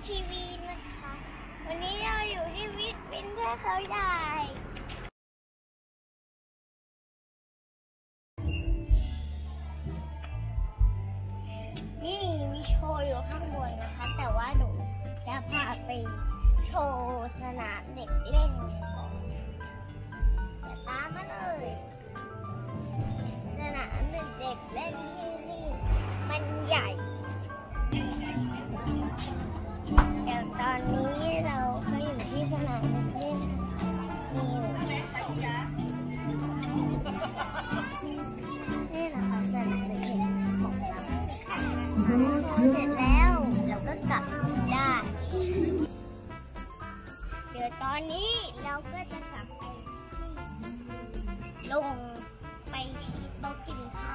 ทีวีนะคะวันนี้เราอยู่ที่วินเทอร์เขาใหญ่นี่มีโชว์อยู่ข้างบนนะคะแต่ว่าหนูจะพาไปโชว์สนามเด็กเล่นจะตามมาเลยสนามเด็กเล่นที่นี่มันใหญ่เดี๋ยวตอนนี้เราก็อยู่ที่สนามเด็กเล่นนี่นะคะสนามเด็กเล่นของเราเสร็จแล้วเราก็กลับได้ เดี๋ยวตอนนี้เราก็จะกลับไปลงไปที่โต๊ะกินข้าว